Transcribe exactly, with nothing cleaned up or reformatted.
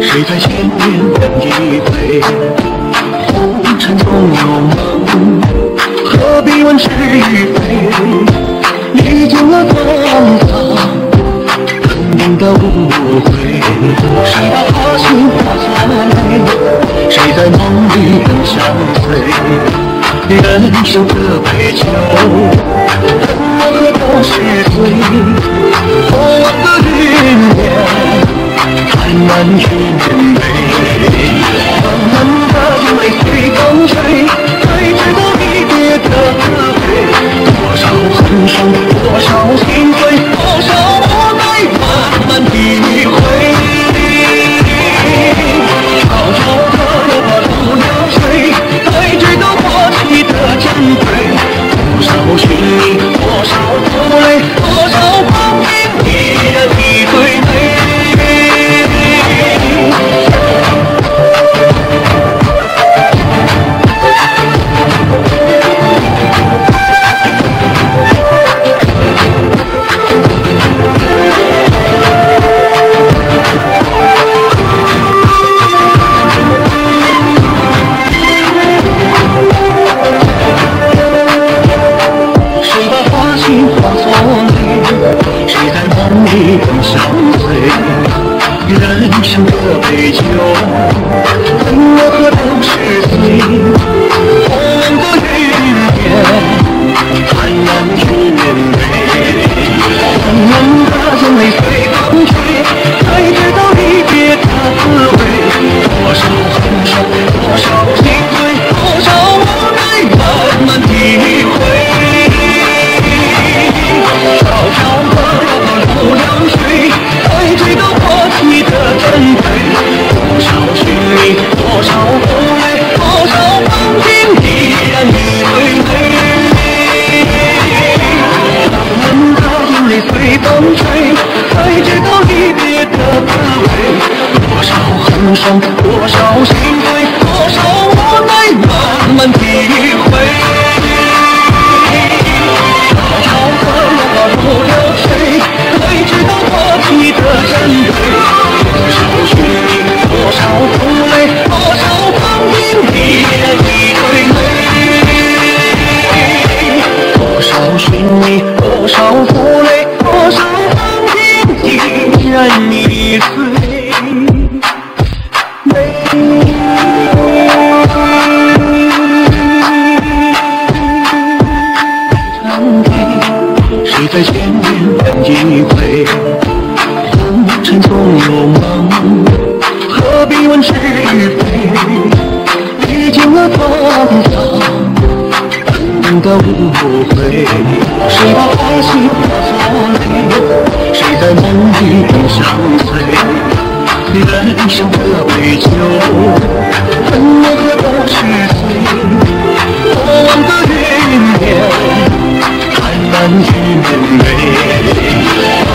谁在千年等一回？红尘总有梦，何必问是与非？历经了沧桑，肯定的无悔。谁把花心化作泪？谁在梦里更相随？人生的悲秋，恨我何等是罪？过往的云烟，还难去面对。慢慢的泪随风吹，才知道离别的滋味。多少恨伤，多少心碎，多少无奈，慢慢体会。悄悄地落入流水，才知道过去的珍贵。多少寻觅，多少苦累，多少光阴依然一对对。更相随，人生的悲秋，恨我何等是罪？过往的云烟，还难去面对。慢慢的眼泪随风吹，才知道离别的滋味。多少恨伤，多少心碎，多少无奈，慢慢体会。悄悄地落入流水，才知道过去的珍贵。多少寻觅，多少苦累，多少光阴依然一对对。慢慢的眼泪随风吹，才知道离别的滋味。多少恨伤，多少心碎，多少无奈，慢慢体会。悄悄地落入流水，才知道过去的珍贵。多少寻觅，多少苦累，多少光阴依然一对对。多少寻觅，多少苦累，多少光阴依然一对对。谁在千年等一回？红尘总有梦，何必问是与非？历经了沧桑，肯定的无悔。谁把花心化作泪？谁在梦里更相随？人生的悲秋，恨我何等是罪？过往的云烟，还难去面对。